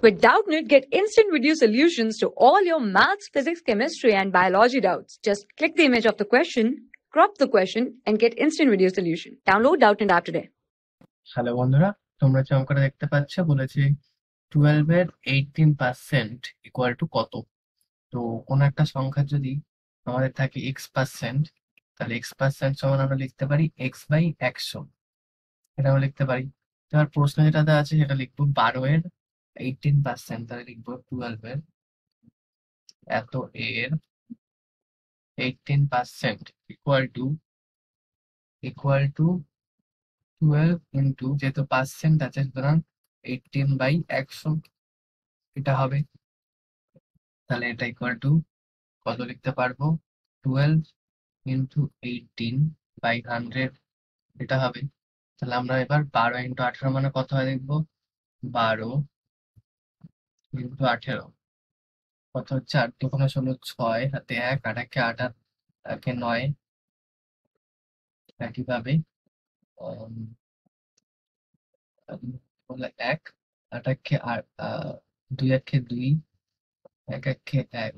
With Doubtnut, get instant video solutions to all your maths, physics, chemistry, and biology doubts. Just click the image of the question, crop the question, and get instant video solution. Download Doubtnut app today. Hello বন্ধুরা, তোমরা যে অঙ্কটা দেখতে পাচ্ছ বলেছে 12 এর 18% equal two কত। তো কোন একটা সংখ্যা যদি আমাদের থাকে x%, তাহলে x% সমান আমরা লিখতে পারি x/100, এটা আমরা লিখতে পারি। এবার প্রশ্ন যেটা দেওয়া আছে সেটা লিখবো 12 এর 18%, তাহলে লিখবো 12 এর এত এর 18% ইকুয়াল টু 12 ইন্টু, যেহেতু পার্সেন্ট আছে সুতরাং 18/100 এটা হবে। তাহলে এটা ইকুয়াল টু কত লিখতে পারবো, 12 ইন্টু 18/100 এটা হবে। তাহলে আমরা এবার 12 ইন্টু 18 মানে কত হয় দেখবো, 12 ইন্টু 18 কত হচ্ছে, 8 দুগুণে 16, 6 হাতে 1, 8 একে 8 আর একে 9। একইভাবে 1, 8 একে 2 একে 2, 1 একে 1,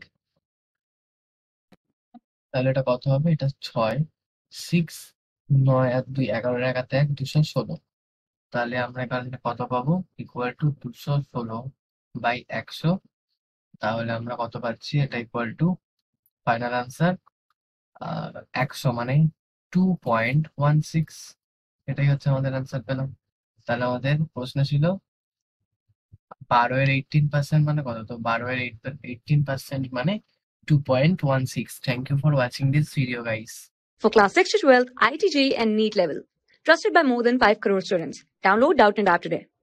তাহলে এটা কত হবে, এটা 6, 6, 9 আর 2, 11 1 হাতে 1, 216। তাহলে আমরা এখানে কত পাবো, ইকুয়াল টু 216/100। তাহলে আমরা কত পাচ্ছি, এটা ইকুয়াল টু ফাইনাল আনসার 100 মানে 2.16। এটাই হচ্ছে আমাদের আনসার পেলাম। তাহলে আমাদের প্রশ্ন ছিল 12 এর 18% মানে কত, তো 12 এর 18% মানে 2.16। Thank you for watching this video, guys. For class 6 to 12, IIT JEE and NEET level. Trusted by more than 5 crore students. Download Doubtnut app today.